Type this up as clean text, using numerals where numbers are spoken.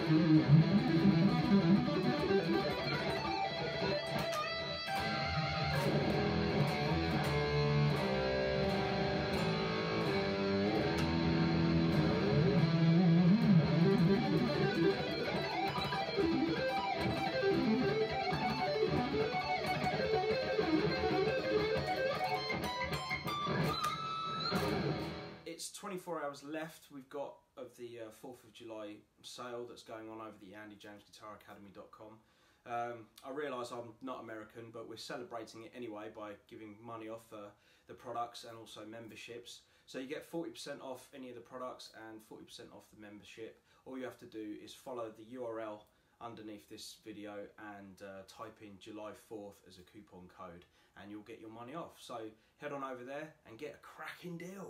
It's 24 hours left we've got of the 4th of July sale that's going on over the AndyJamesGuitarAcademy.com. I realise I'm not American, but we're celebrating it anyway by giving money off for the products and also memberships. So you get 40% off any of the products and 40% off the membership. All you have to do is follow the URL underneath this video and type in July 4th as a coupon code and you'll get your money off. So head on over there and get a cracking deal.